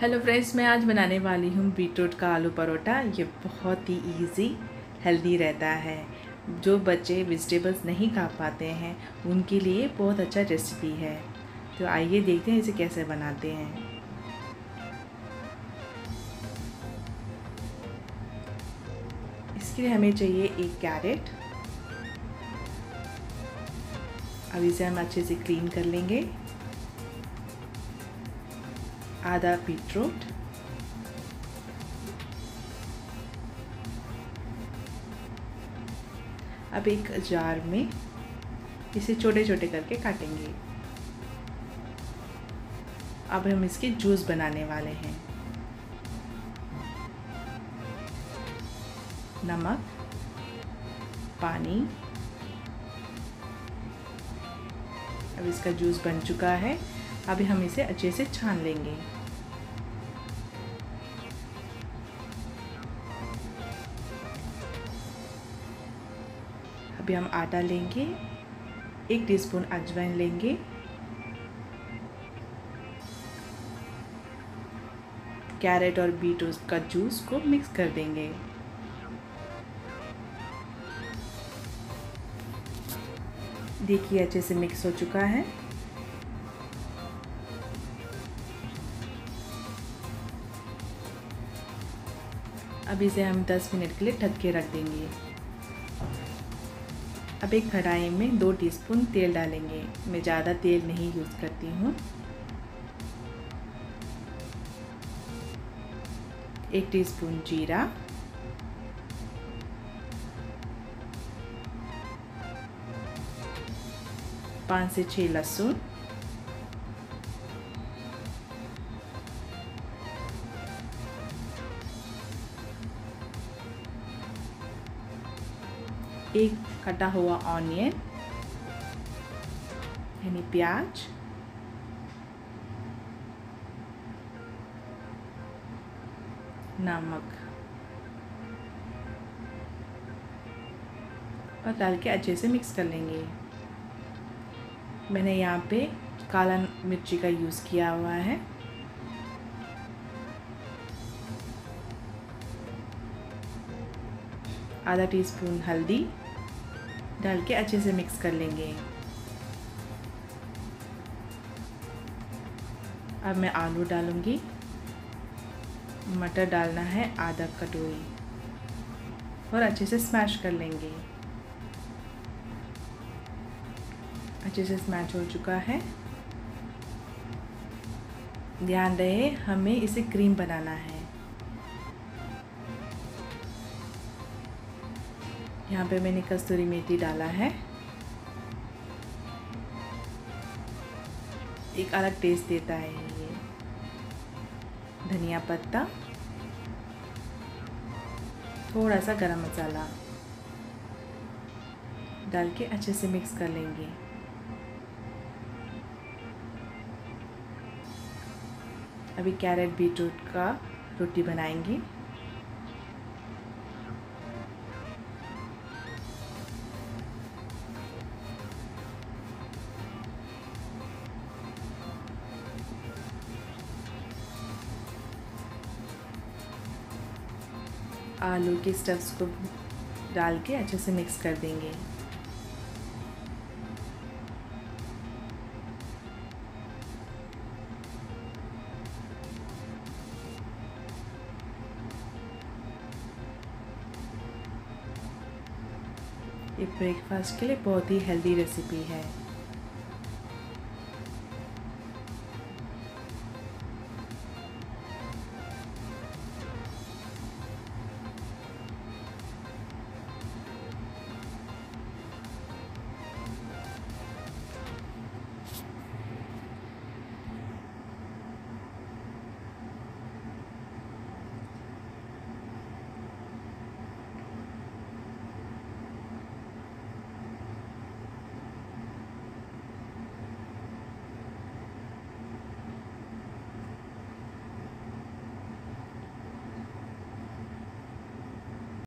Hello friends, मैं आज बनाने वाली हूँ बीटरूट का आलू परोठा। ये बहुत ही इजी हेल्दी रहता है। जो बच्चे वेजिटेबल्स नहीं खा पाते हैं उनके लिए बहुत अच्छा रेसिपी है। तो आइए देखते हैं इसे कैसे बनाते हैं। इसके लिए हमें चाहिए एक कैरेट। अब इसे हम अच्छे से क्लीन कर लेंगे। आधा बीटरूट, अब एक जार में इसे छोटे छोटे करके काटेंगे। अब हम इसके जूस बनाने वाले हैं। नमक, पानी। अब इसका जूस बन चुका है। अभी हम इसे अच्छे से छान लेंगे। अभी हम आटा लेंगे, 1 टीस्पून अजवाइन लेंगे, कैरेट और बीटरूट का जूस को मिक्स कर देंगे। देखिए अच्छे से मिक्स हो चुका है। अब इसे हम 10 मिनट के लिए ढक के रख देंगे। अब एक कढ़ाई में 2 टीस्पून तेल डालेंगे। मैं ज़्यादा तेल नहीं यूज़ करती हूँ। 1 टीस्पून जीरा, 5 से 6 लहसुन, एक कटा हुआ ऑनियन यानी प्याज, नमक और डाल के अच्छे से मिक्स कर लेंगे। मैंने यहाँ पे काला मिर्ची का यूज़ किया हुआ है। आधा टीस्पून हल्दी डाल के अच्छे से मिक्स कर लेंगे। अब मैं आलू डालूंगी। मटर डालना है आधा कटोरी और अच्छे से स्मैश कर लेंगे। अच्छे से स्मैश हो चुका है। ध्यान रहे हमें इसे क्रीम बनाना है। यहाँ पे मैंने कस्तूरी मेथी डाला है। एक अलग टेस्ट देता है ये। धनिया पत्ता, थोड़ा सा गरम मसाला डाल के अच्छे से मिक्स कर लेंगे। अभी कैरेट बीटरूट का रोटी बनाएंगे। आलू के स्टफ्स को डाल के अच्छे से मिक्स कर देंगे। ये ब्रेकफास्ट के लिए बहुत ही हेल्दी रेसिपी है।